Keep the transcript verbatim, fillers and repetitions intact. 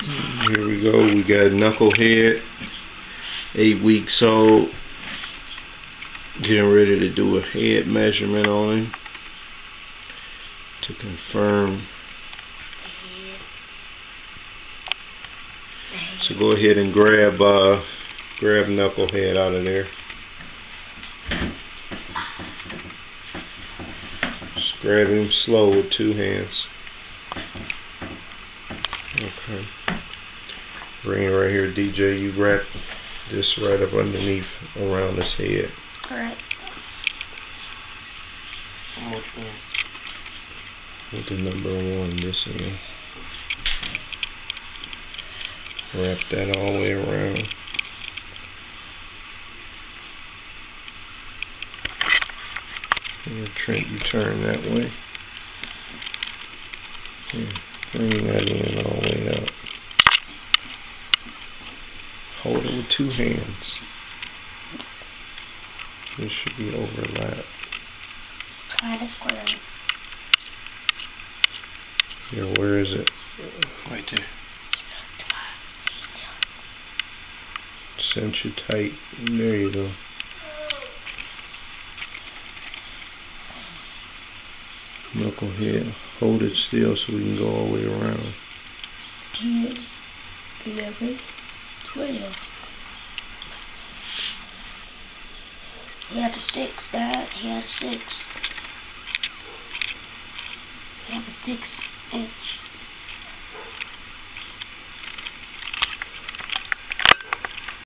Here we go. We got Knucklehead, eight weeks old. Getting ready to do a head measurement on him to confirm. So go ahead and grab uh, grab Knucklehead out of there. Just grab him slow with two hands. Okay. Bring it right here, D J. You wrap this right up underneath around his head. Alright. With the number one, this in. Wrap that all the way around. And Trent, you turn that way. Yeah, bring that in all the way out. Hold it with two hands. This should be overlapped. Try to square it. Yeah, where is it? Right there. Cinch it tight. There you go. Knucklehead. Hold it still so we can go all the way around. ten, eleven, twelve. He had a six, Dad. He had a six. He had a six inch.